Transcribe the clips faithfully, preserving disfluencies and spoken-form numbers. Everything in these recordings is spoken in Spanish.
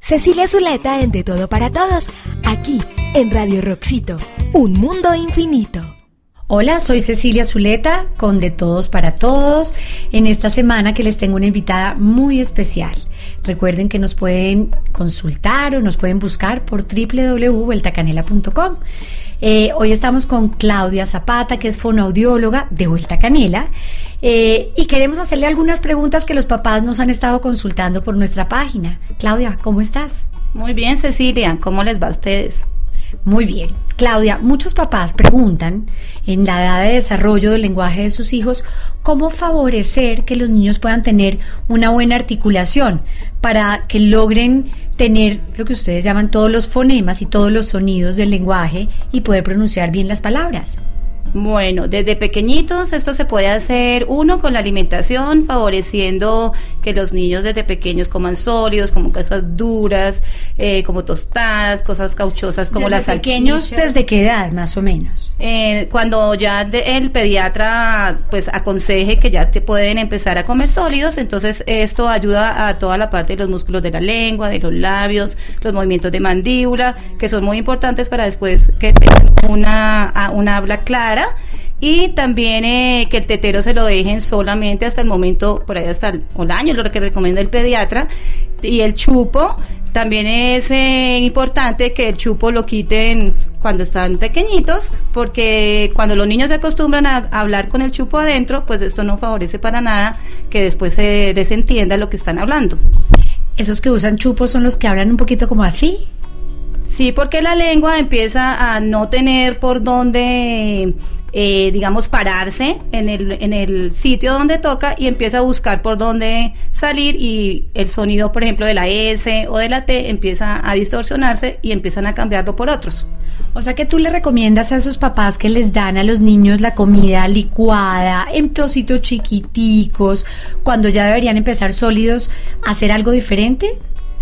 Cecilia Zuleta en De Todo para Todos, aquí en Radio Roxito, un mundo infinito. Hola, soy Cecilia Zuleta con De Todos para Todos. En esta semana que les tengo una invitada muy especial. Recuerden que nos pueden consultar o nos pueden buscar por doble u doble u doble u punto vuelta canela punto com. Eh, hoy estamos con Claudia Zapata, que es fonoaudióloga de Vuelta Canela, eh, y queremos hacerle algunas preguntas que los papás nos han estado consultando por nuestra página. Claudia, ¿cómo estás? Muy bien, Cecilia, ¿cómo les va a ustedes? Muy bien. Claudia, muchos papás preguntan en la edad de desarrollo del lenguaje de sus hijos cómo favorecer que los niños puedan tener una buena articulación para que logren tener lo que ustedes llaman todos los fonemas y todos los sonidos del lenguaje y poder pronunciar bien las palabras. Bueno, desde pequeñitos esto se puede hacer, uno, con la alimentación, favoreciendo que los niños desde pequeños coman sólidos, como cosas duras, eh, como tostadas, cosas cauchosas como las salchichas. ¿Pequeños desde qué edad, más o menos? Eh, cuando ya de, el pediatra pues aconseje que ya te pueden empezar a comer sólidos, entonces esto ayuda a toda la parte de los músculos de la lengua, de los labios, los movimientos de mandíbula, que son muy importantes para después que tengan una, una habla clara. Y también eh, que el tetero se lo dejen solamente hasta el momento, por ahí hasta el, el año, lo que recomienda el pediatra. Y el chupo, también es eh, importante que el chupo lo quiten cuando están pequeñitos, porque cuando los niños se acostumbran a, a hablar con el chupo adentro, pues esto no favorece para nada que después se desentienda lo que están hablando. ¿Esos que usan chupos son los que hablan un poquito como así? Sí, porque la lengua empieza a no tener por dónde, eh, digamos, pararse en el, en el sitio donde toca y empieza a buscar por dónde salir, y el sonido, por ejemplo, de la S o de la T empieza a distorsionarse y empiezan a cambiarlo por otros. O sea que tú le recomiendas a esos papás que les dan a los niños la comida licuada, en trocitos chiquiticos, cuando ya deberían empezar sólidos, ¿hacer algo diferente?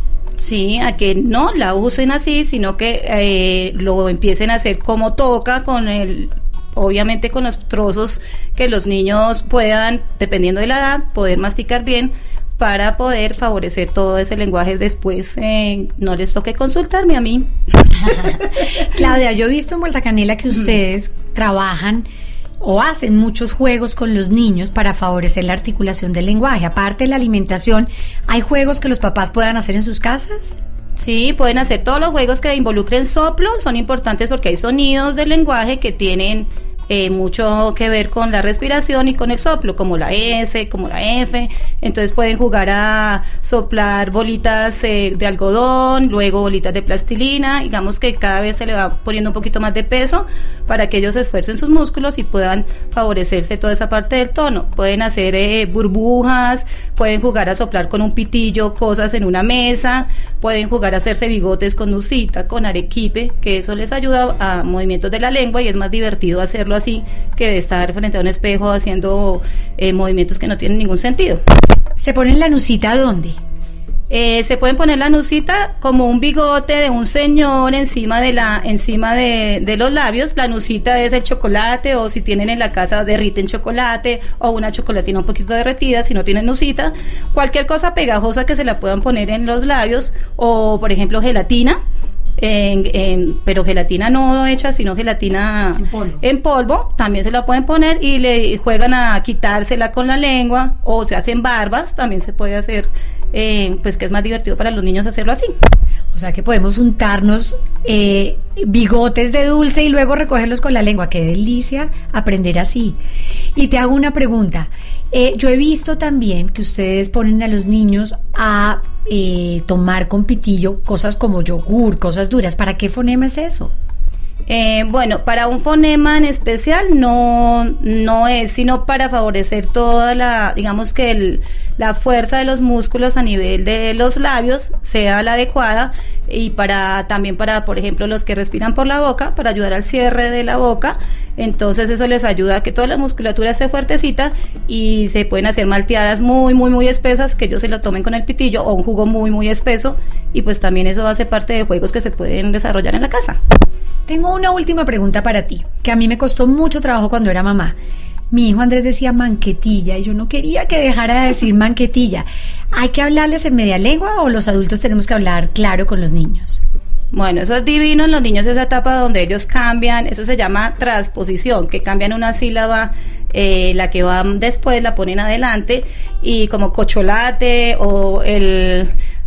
Sí, a que no la usen así, sino que eh, lo empiecen a hacer como toca, con el, obviamente con los trozos que los niños puedan, dependiendo de la edad, poder masticar bien, para poder favorecer todo ese lenguaje después. Eh, no les toque consultarme a mí. Claudia, yo he visto en Vuelta Canela que ustedes mm. trabajan o hacen muchos juegos con los niños para favorecer la articulación del lenguaje. Aparte de la alimentación, ¿hay juegos que los papás puedan hacer en sus casas? Sí, pueden hacer todos los juegos que involucren soplo, son importantes porque hay sonidos del lenguaje que tienen eh, mucho que ver con la respiración y con el soplo, como la S, como la F. Entonces pueden jugar a soplar bolitas eh, de algodón, luego bolitas de plastilina. Digamos que cada vez se le va poniendo un poquito más de peso para que ellos esfuercen sus músculos y puedan favorecerse toda esa parte del tono. Pueden hacer eh, burbujas, pueden jugar a soplar con un pitillo cosas en una mesa, pueden jugar a hacerse bigotes con nucita, con arequipe, que eso les ayuda a movimientos de la lengua y es más divertido hacerlo así que de estar frente a un espejo haciendo eh, movimientos que no tienen ningún sentido. ¿Se ponen la nucita dónde? Eh, se pueden poner la nucita como un bigote de un señor encima de la encima de, de los labios. La nucita es el chocolate, o si tienen en la casa derriten chocolate o una chocolatina un poquito derretida, si no tienen nucita, cualquier cosa pegajosa que se la puedan poner en los labios, o por ejemplo gelatina. En, en, pero gelatina no hecha, sino gelatina en polvo. en polvo, también se la pueden poner y le juegan a quitársela con la lengua, o se hacen barbas, también se puede hacer, eh, pues que es más divertido para los niños hacerlo así. O sea que podemos untarnos eh, bigotes de dulce y luego recogerlos con la lengua. ¡Qué delicia aprender así! Y te hago una pregunta. Eh, yo he visto también que ustedes ponen a los niños a eh, tomar con pitillo cosas como yogur, cosas duras. ¿Para qué fonema es eso? Eh, bueno, para un fonema en especial no, no es, sino para favorecer toda la, digamos que el, la fuerza de los músculos a nivel de los labios sea la adecuada, y para también para, por ejemplo, los que respiran por la boca, para ayudar al cierre de la boca. Entonces eso les ayuda a que toda la musculatura esté fuertecita, y se pueden hacer malteadas muy, muy, muy espesas, que ellos se lo tomen con el pitillo, o un jugo muy, muy espeso, y pues también eso hace parte de juegos que se pueden desarrollar en la casa. Tengo una última pregunta para ti, que a mí me costó mucho trabajo cuando era mamá. Mi hijo Andrés decía manquetilla y yo no quería que dejara de decir manquetilla. ¿Hay que hablarles en media lengua o los adultos tenemos que hablar claro con los niños? Bueno, eso es divino en los niños, esa etapa donde ellos cambian, eso se llama transposición, que cambian una sílaba, eh, la que va después la ponen adelante, y como cocholate o el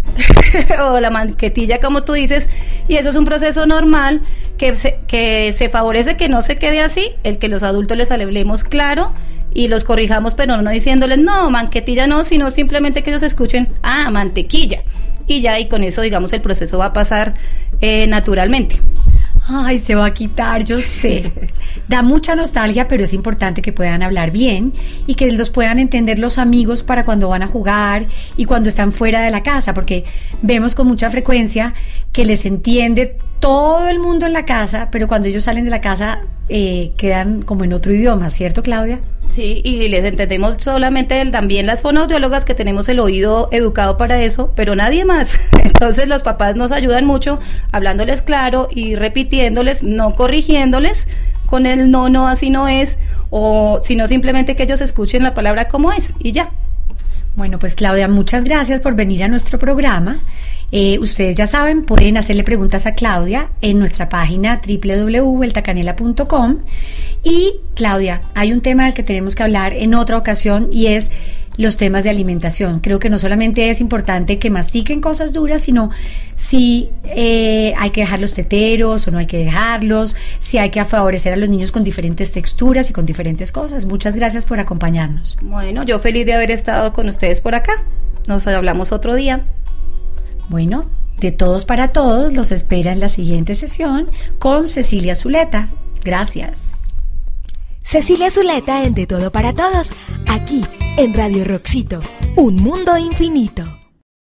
o la manquetilla, como tú dices, y eso es un proceso normal que se, que se favorece que no se quede así, el que los adultos les hablemos claro y los corrijamos, pero no diciéndoles no, manquetilla no, sino simplemente que ellos escuchen, ah, mantequilla, y ya, y con eso, digamos, el proceso va a pasar eh, naturalmente. Ay, se va a quitar, yo sé. Da mucha nostalgia, pero es importante que puedan hablar bien y que los puedan entender los amigos para cuando van a jugar y cuando están fuera de la casa, porque vemos con mucha frecuencia que les entiende todo el mundo en la casa, pero cuando ellos salen de la casa eh, quedan como en otro idioma, ¿cierto, Claudia? Sí, y les entendemos solamente el, también las fonoaudiólogas que tenemos el oído educado para eso, pero nadie más. Entonces los papás nos ayudan mucho hablándoles claro y repitiéndoles, no corrigiéndoles con el no, no, así no es, o sino simplemente que ellos escuchen la palabra como es y ya. Bueno, pues Claudia, muchas gracias por venir a nuestro programa. Eh, ustedes ya saben, pueden hacerle preguntas a Claudia en nuestra página doble u doble u doble u punto vuelta canela punto com. Y Claudia, hay un tema del que tenemos que hablar en otra ocasión y es los temas de alimentación. Creo que no solamente es importante que mastiquen cosas duras, sino si eh, hay que dejarlos teteros o no hay que dejarlos, si hay que favorecer a los niños con diferentes texturas y con diferentes cosas. Muchas gracias por acompañarnos. Bueno, yo feliz de haber estado con ustedes por acá. Nos hablamos otro día. Bueno, de todos para todos, los espera en la siguiente sesión con Cecilia Zuleta. Gracias. Cecilia Zuleta en De Todo para Todos, aquí en Radio Roxito, un mundo infinito.